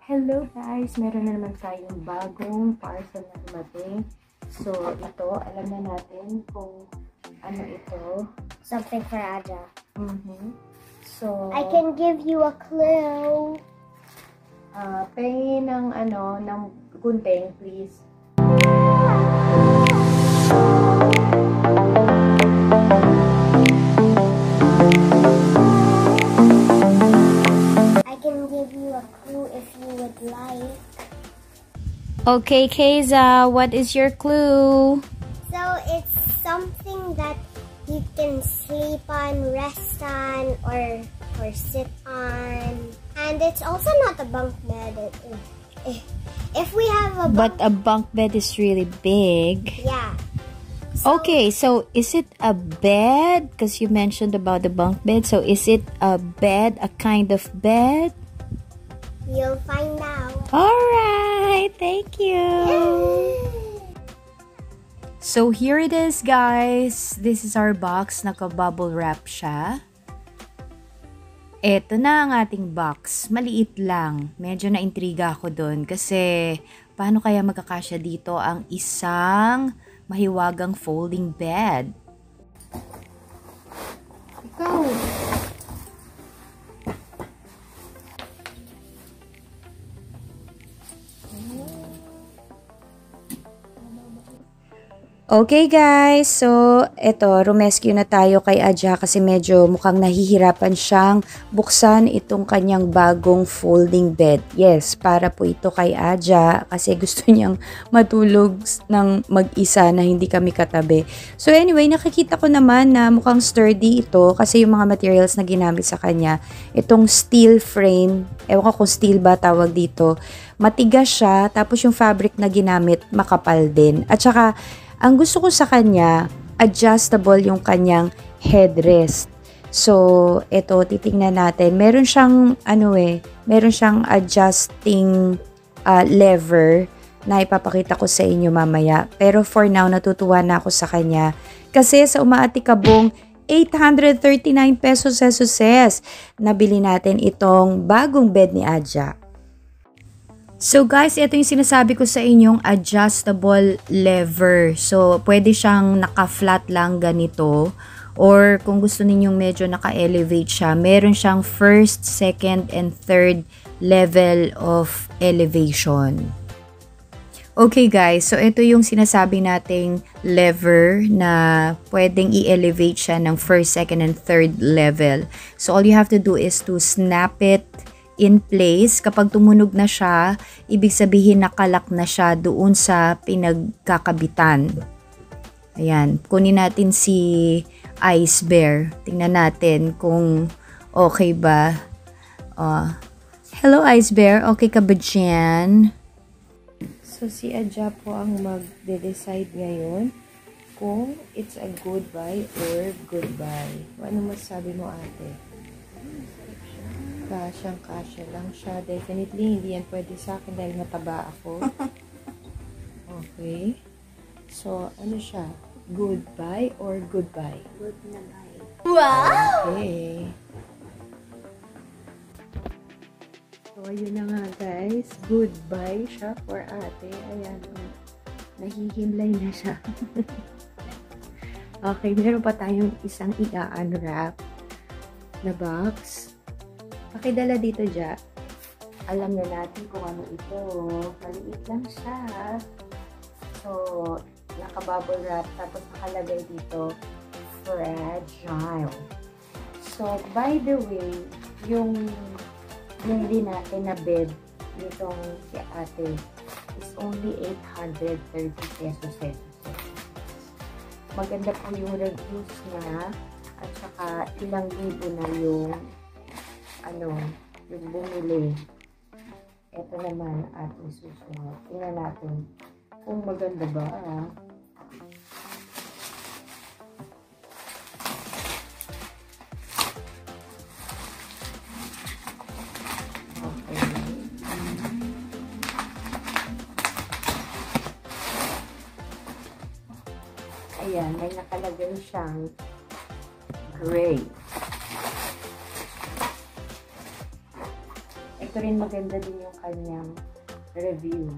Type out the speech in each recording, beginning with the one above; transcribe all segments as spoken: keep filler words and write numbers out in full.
Hello guys! Meron na naman tayong bagong parcel na dumating. So, ito, alam na natin kung ano ito. Something for Aja. Mm-hmm. So, I can give you a clue. Uh, pengi ng ano, ng gunting, please. I can give you a clue if you would like. Okay, Keza, what is your clue? So it's something that you can sleep on, rest on, or or sit on. And it's also not a bunk bed. It, it, if we have a bunk, But a bunk bed is really big. yeah. So, Okay, so is it a bed? Because you mentioned about the bunk bed. So is it a bed, a kind of bed? you'll find out. Alright, thank you. So here it is, guys. This is our box. Naka-bubble wrap siya. Ito na ang ating box. Maliit lang. Medyo na-intriga ako doon kasi paano kaya magkakasya dito ang isang mahiwagang folding bed? Ikaw! Okay guys, so eto, rumescue na tayo kay Aja kasi medyo mukhang nahihirapan siyang buksan itong kanyang bagong folding bed. Yes, para po ito kay Aja kasi gusto niyang matulog ng mag-isa na hindi kami katabi. So anyway, nakikita ko naman na mukhang sturdy ito kasi yung mga materials na ginamit sa kanya, itong steel frame, ewan ko kung steel ba tawag dito, matigas siya, tapos yung fabric na ginamit makapal din. At saka, ang gusto ko sa kanya, adjustable yung kanyang headrest. So, ito, titingnan natin. Meron siyang, ano eh, meron siyang adjusting uh, lever na ipapakita ko sa inyo mamaya. Pero for now, natutuwa na ako sa kanya. Kasi sa umaatikabong eight hundred thirty-nine pesos ses, nabili natin itong bagong bed ni Aja. So guys, ito yung sinasabi ko sa inyong adjustable lever. So, pwede siyang naka-flat lang ganito. Or kung gusto ninyong medyo naka-elevate siya, meron siyang first, second, and third level of elevation. Okay guys, so ito yung sinasabi nating lever na pwedeng i-elevate siya ng first, second, and third level. So all you have to do is to snap it in place. Kapag tumunog na siya, ibig sabihin nakalak na siya doon sa pinagkakabitan. Ayan, kunin natin si Ice Bear. Tingnan natin kung okay ba. Uh, hello Ice Bear, okay ka ba dyan? So, si Aja po ang mag-decide ngayon kung it's a goodbye or goodbye. Ano masasabi mo, ate? Kasyang-kasya lang siya. Definitely, hindi yan pwede sa akin dahil mataba ako. Okay. So, ano siya? Goodbye or goodbye? Good na bye. Wow! Okay. So, ayun na nga guys. Goodbye siya for ate. Ayan. Oh. Nahihimlay na siya. Okay, meron pa tayong isang i-unwrap na box. Pakidala dito, Ja. Alam na natin kung ano ito. Maliit lang siya. So, naka-bubble wrap. Tapos nakalagay dito, fragile. So, by the way, yung hindi natin na bed nitong si ate is only eight hundred thirty pesos. Maganda po yung reviews niya. At saka ilang libo na yung ano, yung bumili. Ito naman ating susunod. Tingnan natin kung maganda ba. Ah. Okay. Ayan, may nakalagay siyang gray. ito rin maganda din yung kanyang review.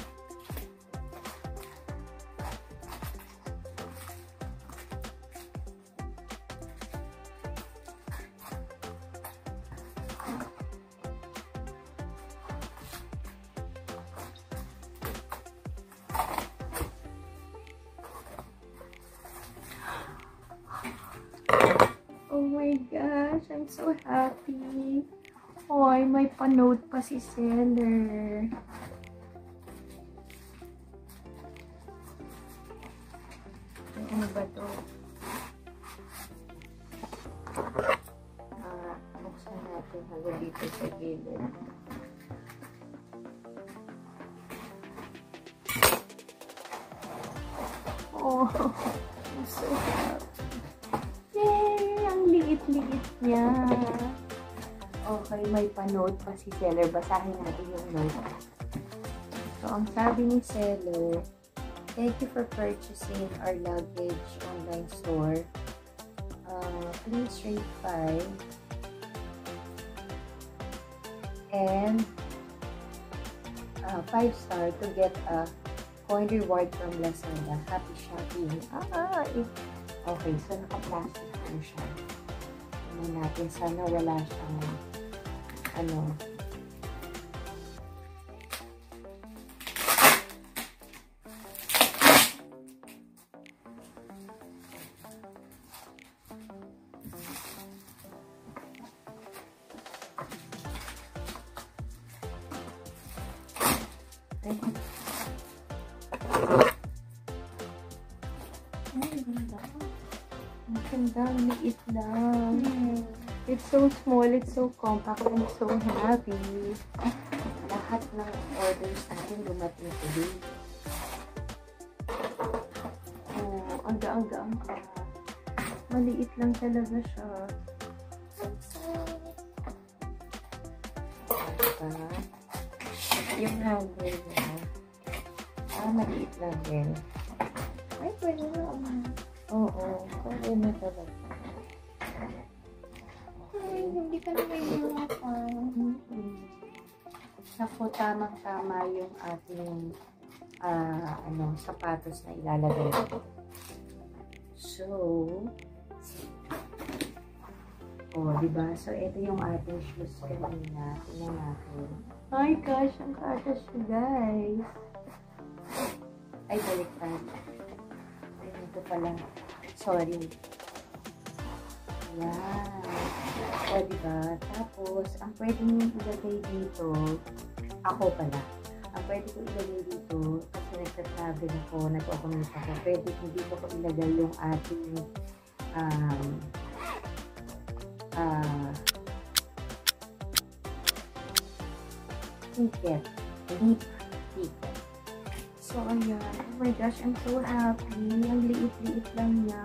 Oh my gosh, I'm so happy. Hoy, may pa-note pa si seller. Ano ba to? Ah, buksan natin hanggang dito sa gilid. Oh, I'm so happy. Yay! Ang liit-liit niya. Okay, may pa-note pa si seller. Basahin natin yung note. So, ang sabi ni seller, thank you for purchasing our luggage online store. Uh, please rate five. And uh, five star to get a coin reward from Lazada. Happy shopping. Ah, it, okay, so naka-plastic po siya. Ano natin, sana wala siyang ano. Ay. Ay, ganda. Ang ganda, liit lang. Mm. It's so small, it's so compact, I'm so happy. Lahat ng orders natin dumating today. Oh, ang gaang-gaang ka. Maliit lang talaga siya. Diba? Yung handle niya. Ah, maliit lang din. Ay, pwede na naman. Oo, pwede na talaga. Ay, hindi ka na may mga pa. Naku, tamang-tama yung ating uh, ano, sapatos na ilalagay ko. So, oh, diba? So, ito yung ating shoes kanina. Tingnan natin. Ay, gosh, ang kasha siya, guys. Ay, baliktad. Ay, ito pala. Sorry. Yan. O, diba? Tapos, ang pwede nyo ilagay dito, ako pala. Ang pwede ko ilagay dito, kasi nagtatravel ako, nag-commute ako, pwede ko dito ko ilagay yung ating um, uh, ticket. Leap ticket. So, ayan. Oh my gosh, I'm so happy. Ang liit-liit lang niya.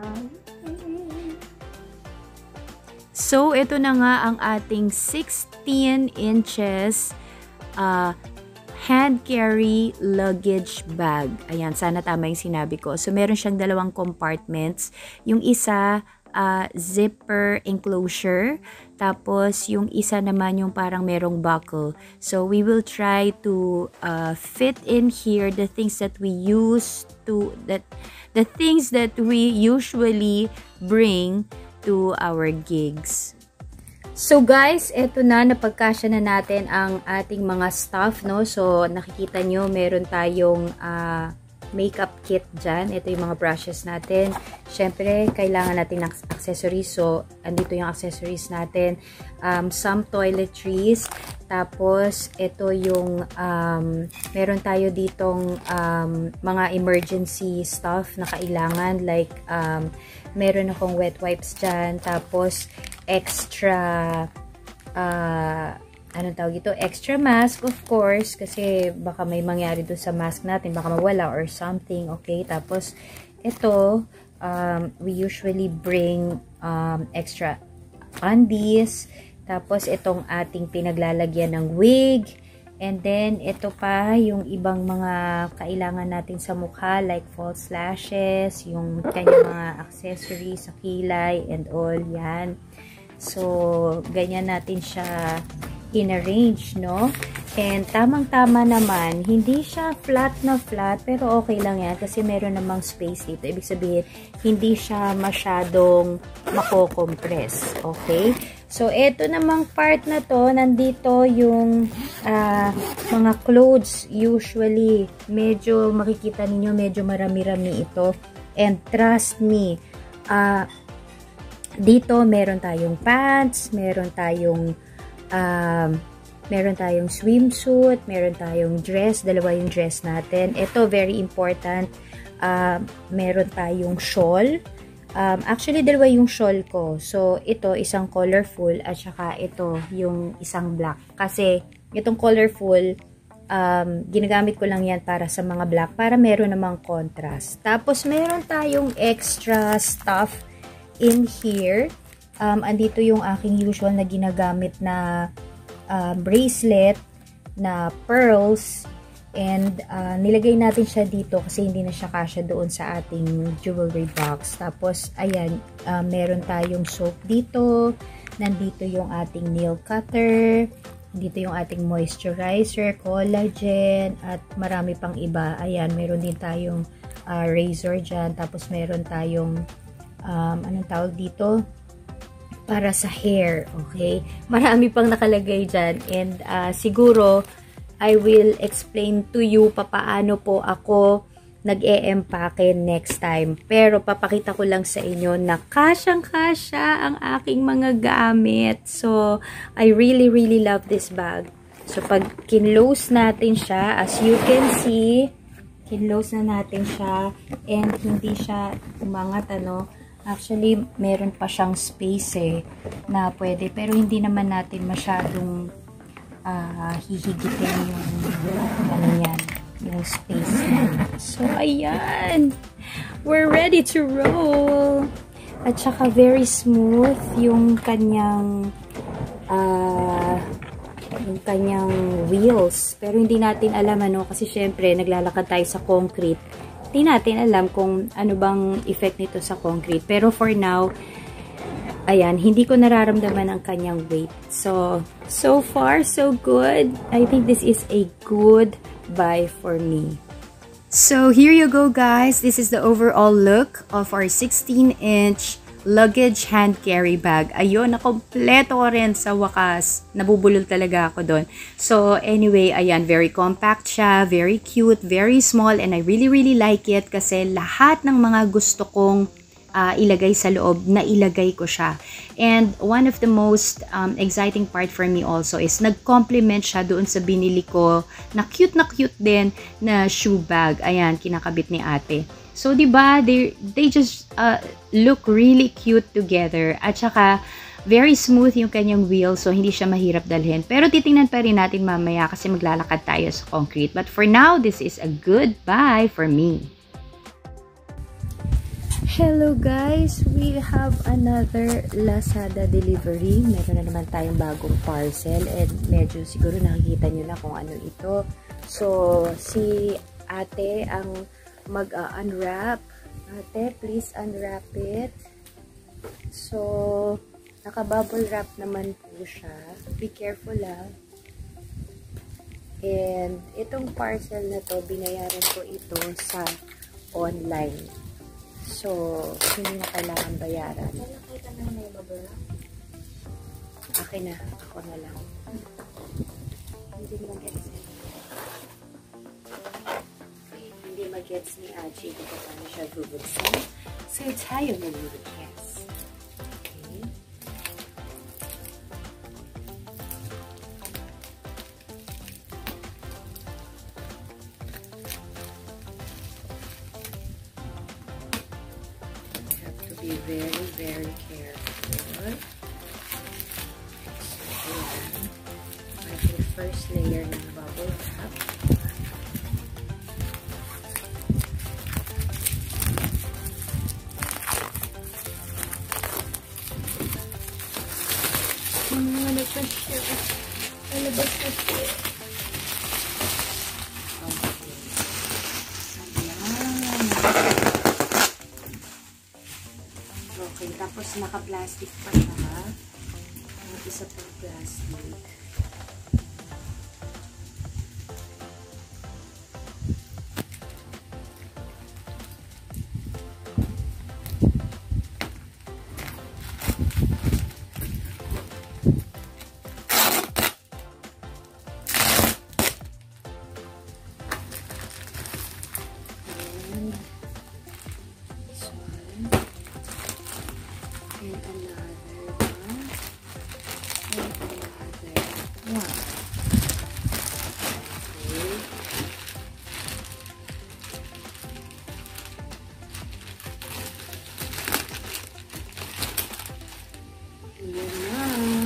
So, ito na nga ang ating sixteen inches uh, hand carry luggage bag. Ayan, sana tama yung sinabi ko. So, meron siyang dalawang compartments. Yung isa, uh, zipper enclosure. Tapos, yung isa naman yung parang merong buckle. So, we will try to uh, fit in here the things that we use to, that the things that we usually bring to our gigs. So guys, eto na, napagkasya na natin ang ating mga stuff, no? So, nakikita nyo, meron tayong uh, makeup kit dyan. Ito yung mga brushes natin. Siyempre, kailangan natin ng accessories. So, andito yung accessories natin. Um, some toiletries. Tapos, ito yung, um, meron tayo ditong um, mga emergency stuff na kailangan. Like, um, meron akong wet wipes dyan. Tapos, extra, uh, anong tawag ito? Extra mask, of course. Kasi, baka may mangyari doon sa mask natin. Baka mawala or something. Okay? Tapos, ito, um, we usually bring um, extra undies. Tapos, itong ating pinaglalagyan ng wig. And then, ito pa, yung ibang mga kailangan natin sa mukha, like false lashes, yung kanyang mga accessories sa kilay, and all, yan. So, ganyan natin siya inarrange, no? And tamang-tama naman, hindi siya flat na flat, pero okay lang yan kasi meron namang space dito. Ibig sabihin, hindi siya masyadong mako-compress, okay? So, eto namang part na to, nandito yung uh, mga clothes. Usually, medyo makikita ninyo, medyo marami-rami ito. And trust me, uh, dito meron tayong pants, meron tayong um, meron tayong swimsuit, meron tayong dress, dalawa yung dress natin. Ito, very important, uh, meron tayong shawl. Um, actually, dalawa yung shawl ko. So, ito, isang colorful, at saka ito, yung isang black. Kasi, itong colorful, um, ginagamit ko lang yan para sa mga black, para meron namang contrast. Tapos, meron tayong extra stuff in here. Um, andito yung aking usual na ginagamit na uh, bracelet, na pearls, and uh, nilagay natin siya dito kasi hindi na siya kasya doon sa ating jewelry box. Tapos, ayan, uh, meron tayong soap dito, nandito yung ating nail cutter, dito yung ating moisturizer, collagen, at marami pang iba. Ayan, meron din tayong uh, razor dyan, tapos meron tayong um, anong tawag dito? Para sa hair, okay? Marami pang nakalagay dyan, and uh, siguro I will explain to you papaano po ako nag-e-empake next time. Pero papakita ko lang sa inyo na kasyang-kasya ang aking mga gamit. So, I really, really love this bag. So, pag kinlose natin siya, as you can see, kinlose na natin siya, and hindi siya umangat, ano. Actually, meron pa siyang space eh, na pwede. Pero hindi naman natin masyadong Uh, hihigitin yung ano yan, yung space yan. So, ayan. We're ready to roll. At saka very smooth yung kanyang uh, yung kanyang wheels. Pero hindi natin alam ano, kasi syempre naglalakad tayo sa concrete. Hindi natin alam kung ano bang effect nito sa concrete. Pero for now, ayan, hindi ko nararamdaman ang kanyang weight. So, so far, so good. I think this is a good buy for me. So, here you go, guys. This is the overall look of our sixteen inch luggage hand carry bag. Ayun, nakompleto ko rin sa wakas. Nabubulol talaga ako doon. So, anyway, ayan, very compact siya, very cute, very small, and I really, really like it kasi lahat ng mga gusto kong Uh, ilagay sa loob, na ilagay ko siya. And one of the most um, exciting part for me also is nag-complement siya doon sa binili ko na cute na cute din na shoe bag. Ayan, kinakabit ni ate. So, diba, they, they just uh, look really cute together. At saka, very smooth yung kanyang wheel, so hindi siya mahirap dalhin. Pero titingnan pa rin natin mamaya kasi maglalakad tayo sa concrete. But for now, this is a good buy for me. Hello guys! We have another Lazada delivery. Meron na naman tayong bagong parcel and medyo siguro nakikita nyo na kung ano ito. So, si ate ang mag-unwrap. Ate, please unwrap it. So, naka-bubble wrap naman po siya. Be careful ah. And itong parcel na to, binayaran ko ito sa online. So, hindi na kailangan bayaran. Nakita na may bubble wrap? Akin na. Ako na lang. Hindi mag-gets ni Hindi mag-gets ni Aji kung paano siya bubuksan. So, tayo na mag-gets. Okay. Be very, very careful. So, ayan. Ating first layer ng bubble wrap. Ano pa siya? Ano ba siya? Tapos naka-plastic pa siya. Ang isa pang plastic. another one. And another one. Okay. Ayan na.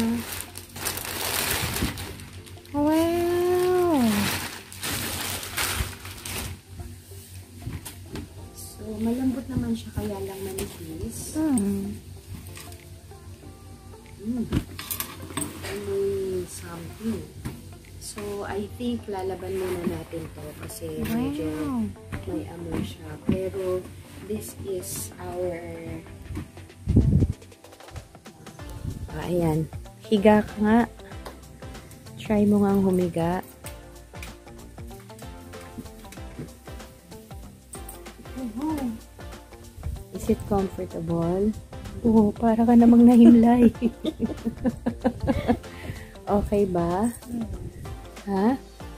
Wow! So, malambot naman siya kaya lang manipis. Hmm. Mm. May something. So, I think lalaban muna natin to kasi medyo may amoy siya. Pero, this is our... Ah, ayan. Higa ka nga. Try mo nga humiga. Oh, Is it comfortable? Oo, para ka namang nahimlay. Okay ba? Ha?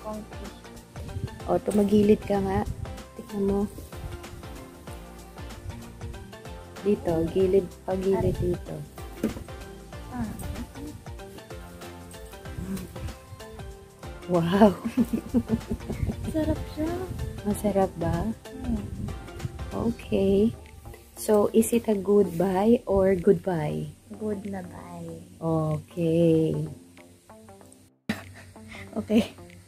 O, tumagilid ka nga. Tingnan mo. Dito, gilid, pagilid dito. Wow! Sarap siya. Masarap ba? Okay. So, is it a goodbye or goodbye? Good na bye. Okay. okay.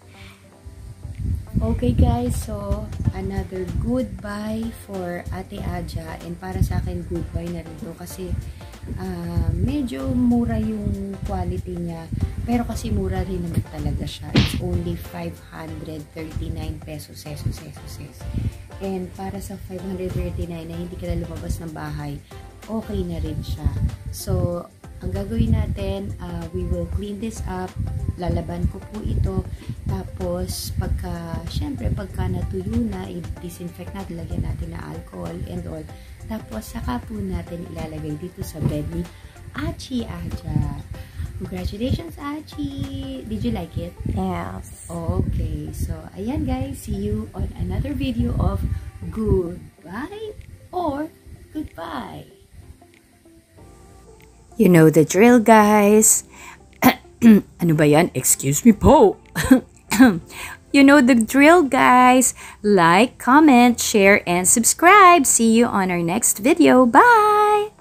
Okay guys, so another goodbye for Ate Aja, and para sa akin goodbye na rin to kasi uh, medyo mura yung quality niya, pero kasi mura rin naman talaga siya. It's only five hundred thirty-nine pesos, pesos, pesos, pesos. And para sa five hundred thirty-nine na hindi ka na lumabas ng bahay, okay na rin siya. So, ang gagawin natin, uh, we will clean this up, lalaban ko po ito, tapos pagka, syempre pagka natuyo na, i-disinfect natin, lagyan natin na alcohol and all, tapos saka po natin ilalagay dito sa bed ni Achi Aja. Congratulations, Achi! Did you like it? Yes. Okay, so ayan guys, see you on another video of goodbye or goodbye. You know the drill, guys. Ano ba yan? Excuse me po. You know the drill, guys. Like, comment, share, and subscribe. See you on our next video. Bye!